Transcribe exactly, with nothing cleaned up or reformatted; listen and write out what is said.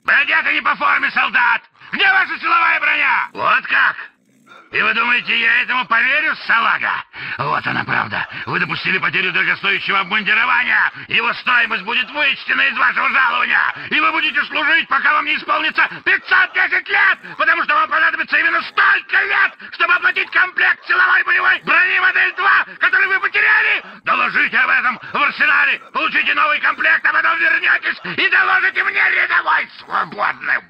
Вы одеты не по форме, солдат! Где ваша силовая броня? Вот как? И вы думаете, я этому поверю, салага? Вот она правда. Вы допустили потерю дорогостоящего обмундирования. Его стоимость будет вычтена из вашего жалования. И вы будете служить, пока вам не исполнится пятьсот десять лет. Потому что вам понадобится именно столько лет, чтобы оплатить комплект силовой боевой брони модель два, который вы потеряли. Доложите об этом в арсенале. Получите новый комплект, а потом вернетесь и доложите мне рядовой свободным.